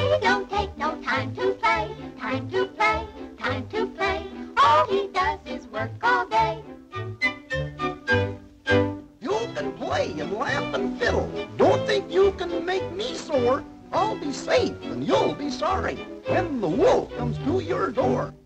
He don't take no time to play, time to play, time to play. All he does is work all day. You can play and laugh and fiddle. Don't think you can make me sore. I'll be safe and you'll be sorry when the wolf comes to your door.